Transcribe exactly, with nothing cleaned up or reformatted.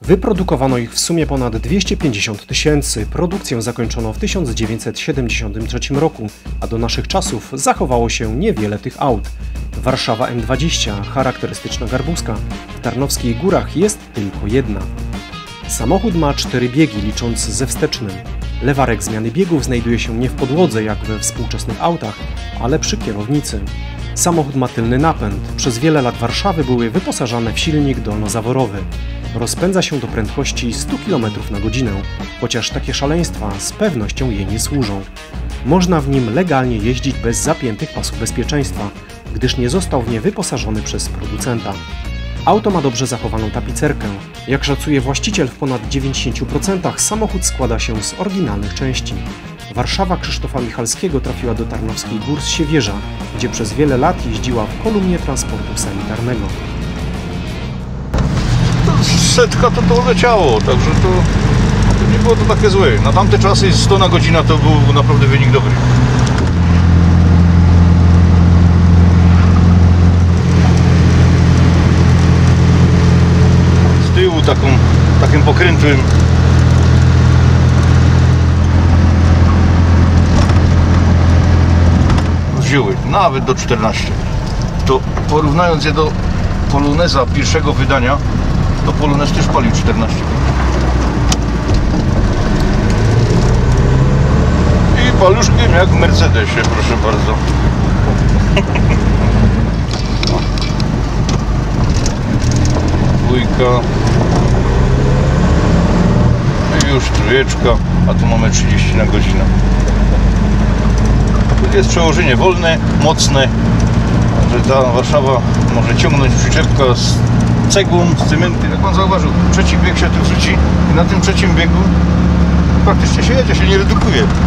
Wyprodukowano ich w sumie ponad dwieście pięćdziesiąt tysięcy. Produkcję zakończono w tysiąc dziewięćset siedemdziesiątym trzecim roku, a do naszych czasów zachowało się niewiele tych aut. Warszawa M dwadzieścia, charakterystyczna garbuska. W Tarnowskich Górach jest tylko jedna. Samochód ma cztery biegi, licząc ze wstecznym. Lewarek zmiany biegów znajduje się nie w podłodze, jak we współczesnych autach, ale przy kierownicy. Samochód ma tylny napęd. Przez wiele lat Warszawy były wyposażane w silnik dolnozaworowy. Rozpędza się do prędkości stu kilometrów na godzinę, chociaż takie szaleństwa z pewnością jej nie służą. Można w nim legalnie jeździć bez zapiętych pasów bezpieczeństwa, gdyż nie został w nie wyposażony przez producenta. Auto ma dobrze zachowaną tapicerkę. Jak szacuje właściciel, w ponad dziewięćdziesięciu procentach samochód składa się z oryginalnych części. Warszawa Krzysztofa Michalskiego trafiła do Tarnowskich Gór z Siewierza, gdzie przez wiele lat jeździła w kolumnie transportu sanitarnego. Setka to to leciało, także to, to nie było to takie złe. Na tamte czasy sto na godzinę to był naprawdę wynik dobry. Z tyłu taką, takim pokrętłym wzięły nawet do czternastu. To porównując je do Poloneza pierwszego wydania, to Polonez też palił czternaście. I paluszkiem jak w Mercedesie, proszę bardzo. Dwójka. I już trójeczka, a tu mamy trzydzieści na godzinę. Tu jest przełożenie wolne, mocne, że ta Warszawa może ciągnąć przyczepka z cegłą, z cementem. Jak pan zauważył, trzeci bieg się tu wrzuci i na tym trzecim biegu praktycznie się jedzie, się nie redukuje.